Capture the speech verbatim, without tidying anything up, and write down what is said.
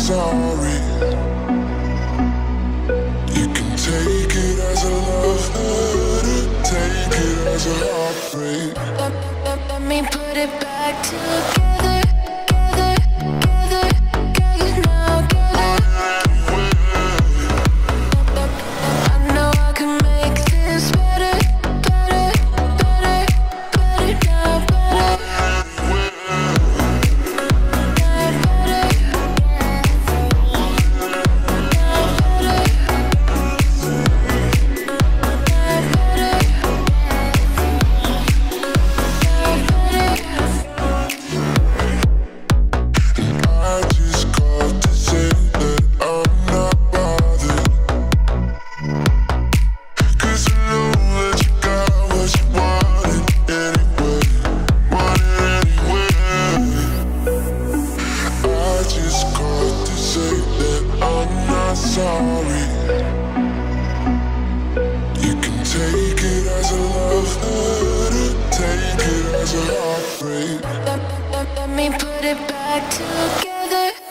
sorry. You can take it as a love letter, take it as a heartbreak. Let, let, let me put it back together, together, together, together now, together. I know I can make this better, better, better, better now, better. Sorry. You can take it as a love letter, take it as a heartbreak. Let, let, let me put it back together.